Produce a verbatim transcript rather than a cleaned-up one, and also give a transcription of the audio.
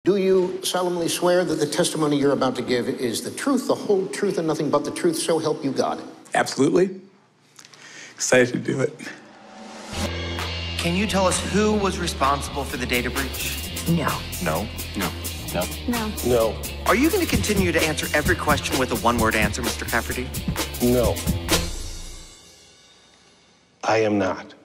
Do you solemnly swear that the testimony you're about to give is the truth, the whole truth, and nothing but the truth, so help you God? Absolutely. Excited to do it. Can you tell us who was responsible for the data breach? No. No? No. No. No. No. Are you going to continue to answer every question with a one-word answer, Mister Cafferty? No. I am not.